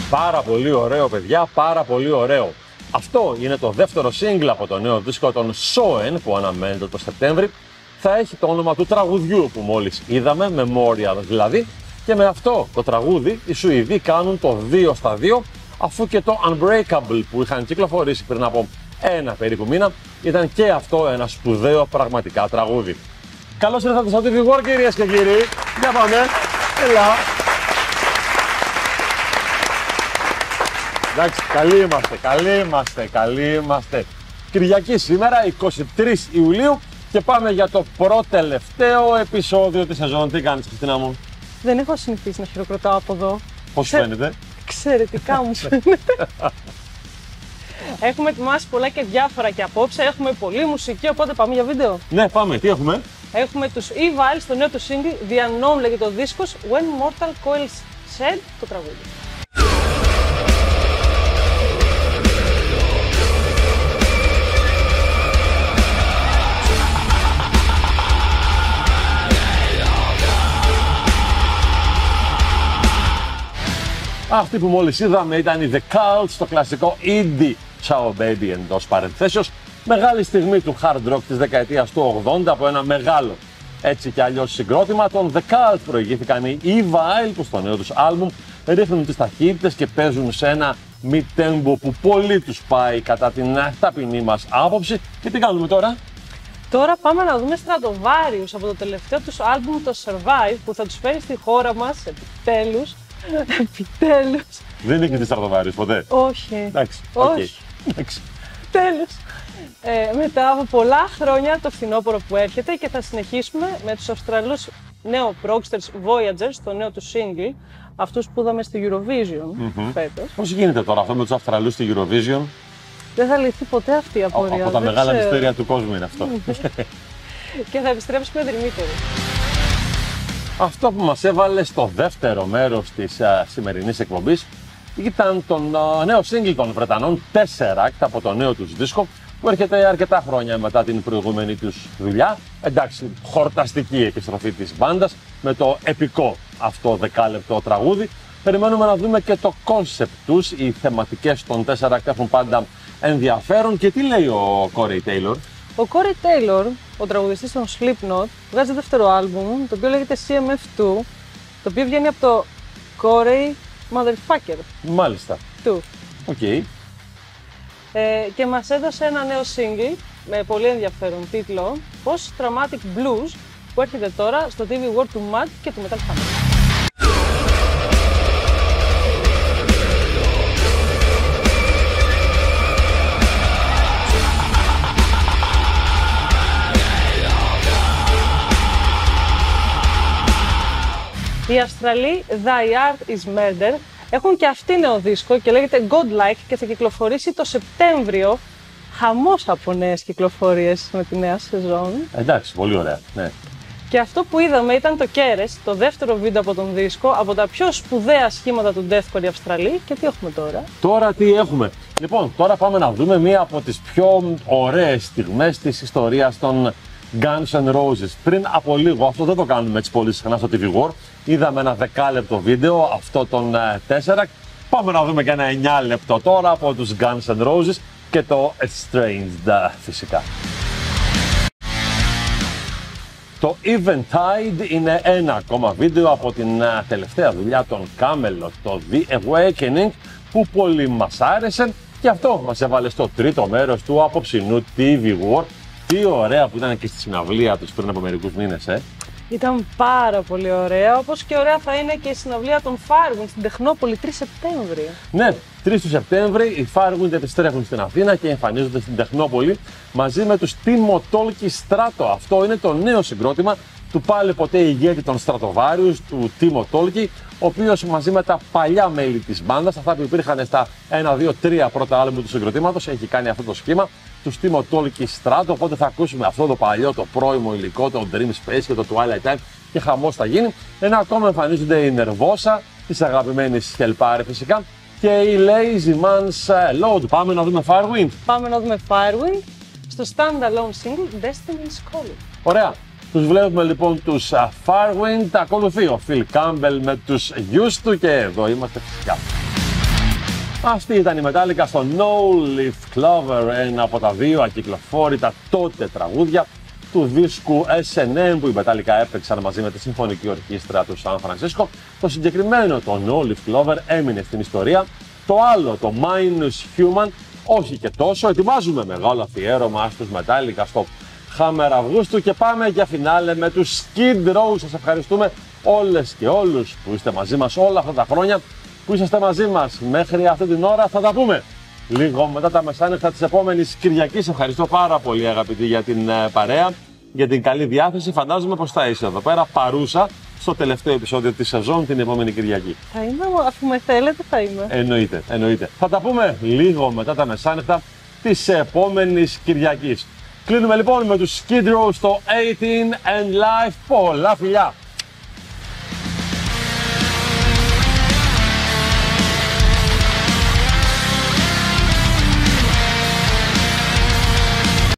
Πάρα πολύ ωραίο, παιδιά, πάρα πολύ ωραίο. Αυτό είναι το δεύτερο single από το νέο δίσκο των Soen που αναμένεται το Σεπτέμβρη. Θα έχει το όνομα του τραγουδιού που μόλις είδαμε, Memorial δηλαδή. Και με αυτό το τραγούδι οι Σουηδοί κάνουν το 2 στα 2, αφού και το Unbreakable που είχαν κυκλοφορήσει πριν από ένα περίπου μήνα ήταν και αυτό ένα σπουδαίο πραγματικά τραγούδι. Καλώς ήρθατε στο TV War, κυρίες και κύριοι. Για πάμε. Έλα. Εντάξει, καλοί είμαστε. Κυριακή σήμερα, 23 Ιουλίου και πάμε για το πρώτο-τελευταίο επεισόδιο της σεζόν. Τι κάνεις, Χριστίνα μου? Δεν έχω συνηθίσει να χειροκροτάω από εδώ. Πώς σου φαίνεται? Εξαιρετικά μου φαίνεται. Έχουμε ετοιμάσει πολλά και διάφορα και απόψε. Έχουμε πολλή μουσική, οπότε πάμε για βίντεο. Ναι, πάμε. Τι έχουμε? Έχουμε τους Evil στο νέο του single, The Unknown λέγεται το δίσκος, When Mortal Coils Shed, το τραγούδι. Αυτή που μόλις είδαμε ήταν η The Cult στο κλασικό Indie Ciao Baby εντός παρενθέσεως. Μεγάλη στιγμή του hard rock της δεκαετίας του 80 από ένα μεγάλο έτσι κι αλλιώς συγκρότημα. Τον The Cult προηγήθηκαν οι Evil που στο νέο τους άλμπουμ ρίχνουν τις ταχύτητες και παίζουν σε ένα mid-tempo που πολύ τους πάει κατά την ταπεινή μας άποψη. Και τι κάνουμε τώρα? Τώρα πάμε να δούμε Stratovarius από το τελευταίο τους άλμπουμ, το Survive, που θα τους φέρει στη χώρα μας επιτέλους. Επιτέλους. Δεν είχε τη Stratovarius ποτέ? Όχι. Εντάξει. Όχι. Εντάξει. Τέλος. Μετά από πολλά χρόνια το φθινόπωρο που έρχεται και θα συνεχίσουμε με τους Αυστραλούς νέο Progsters Voyagers, το νέο του single, αυτούς που είδαμε στη Eurovision φέτος. Πώς γίνεται τώρα αυτό με τους Αυστραλούς στη Eurovision? Δεν θα λυθεί ποτέ αυτή η απορία. Από τα μεγάλα μυστήρια του κόσμου είναι αυτό. Και θα επιστρέψουμε δρυμύτεροι. Αυτό που μας έβαλε στο δεύτερο μέρος της σημερινής εκπομπής ήταν το νέο single των Βρετανών Tesseract από το νέο τους δίσκο που έρχεται αρκετά χρόνια μετά την προηγούμενη τους δουλειά. Εντάξει, χορταστική επιστροφή της μπάντας με το επικό αυτό δεκάλεπτο τραγούδι. Περιμένουμε να δούμε και το concept τους, οι θεματικές των Tesseract έχουν πάντα ενδιαφέρον. Και τι λέει ο Corey Taylor? Ο Corey Taylor, ο τραγουδιστής των Slipknot, βγάζει δεύτερο άλμπουμ, το οποίο λέγεται CMF2, το οποίο βγαίνει από το Corey Motherfucker. Μάλιστα. Του. Okay. Και μας έδωσε ένα νέο single με πολύ ενδιαφέρον τίτλο, Post Traumatic Blues, που έρχεται τώρα στο TV War του Mad και του Metal Hammer. Οι Αυστραλοί The Art is Murder έχουν και αυτοί νέο δίσκο και λέγεται Godlike και θα κυκλοφορήσει το Σεπτέμβριο. Χαμός από νέες κυκλοφορίες με τη νέα σεζόν. Εντάξει, πολύ ωραία. Ναι. Και αυτό που είδαμε ήταν το Keres, το δεύτερο βίντεο από τον δίσκο, από τα πιο σπουδαία σχήματα του Deathcore Αυστραλή. Και τι έχουμε τώρα? Τώρα τι έχουμε? Λοιπόν, τώρα πάμε να δούμε μία από τις πιο ωραίες στιγμές της ιστορίας των Guns N' Roses. Πριν από λίγο, αυτό δεν το κάνουμε έτσι πολύ συχνά στο TV War, είδαμε ένα 10λεπτο βίντεο, αυτό των Tesseract. Πάμε να δούμε και ένα 9λεπτο τώρα από τους Guns N' Roses και το Estranged φυσικά. Το Eventide είναι ένα ακόμα βίντεο από την τελευταία δουλειά των Camelot, το The Awakening, που πολύ μας άρεσε και αυτό μας έβαλε στο τρίτο μέρος του απόψινού TV War. Τι ωραία που ήταν και στη συναυλία τους πριν από μερικούς μήνες, Ήταν πάρα πολύ ωραία, όπως και ωραία θα είναι και η συναυλία των Firewind στην Τεχνόπολη 3 Σεπτέμβρη. Ναι, 3 του Σεπτέμβρη οι Firewind επιστρέφουν στην Αθήνα και εμφανίζονται στην Τεχνόπολη μαζί με τους Timo Tolkki Strato. Αυτό είναι το νέο συγκρότημα του πάλι ποτέ ηγέτη των Stratovarius, του Timo Tolkki, ο οποίος μαζί με τα παλιά μέλη της μπάντας, αυτά που υπήρχαν στα 1, 2, 3 πρώτα άλμπουμ του συγκροτήματος, έχει κάνει αυτό το σχήμα, του Timo Tolkki Strato. Οπότε θα ακούσουμε αυτό το παλιό, το πρώιμο υλικό, το Dream Space και το Twilight Time και χαμός θα γίνει. Ένα ακόμα εμφανίζονται η Nervosa, της αγαπημένης Hellpire φυσικά, και η Lazy Man's Load. Πάμε να δούμε Firewind. Πάμε να δούμε Firewind στο standalone single Destiny's Calling. Ωραία. Τους βλέπουμε λοιπόν τους Firewind, ακολουθεί ο Phil Campbell με τους Used to και εδώ είμαστε φυσικά. Αυτή ήταν η Metallica στο No Leaf Clover, ένα από τα δύο ακυκλοφόρητα τότε τραγούδια του δίσκου S&M που η Metallica έπαιξαν μαζί με τη Συμφωνική Ορχήστρα του Σαν Φρανσίσκο. Το συγκεκριμένο, το No Leaf Clover, έμεινε στην ιστορία. Το άλλο, το Minus Human, όχι και τόσο. Ετοιμάζουμε μεγάλο αφιέρωμα στους Metallica στο Hammer Αυγούστου και πάμε για φινάλε με τους Skid Row. Σας ευχαριστούμε όλες και όλους που είστε μαζί μας όλα αυτά τα χρόνια που είσαστε μαζί μας μέχρι αυτή την ώρα. Θα τα πούμε λίγο μετά τα μεσάνυχτα της επόμενης Κυριακής. Ευχαριστώ πάρα πολύ αγαπητοί για την παρέα, για την καλή διάθεση. Φαντάζομαι πως θα είσαι εδώ πέρα παρούσα στο τελευταίο επεισόδιο της σεζόν την επόμενη Κυριακή. Θα είμαι, αφού με θέλετε θα είμαι. Εννοείται. Θα τα πούμε λίγο μετά τα μεσάνυχτα της επόμενης Κυριακής. Κλείνουμε λοιπόν με τους Skid Row στο 18 and Life. Πολλά φιλιά!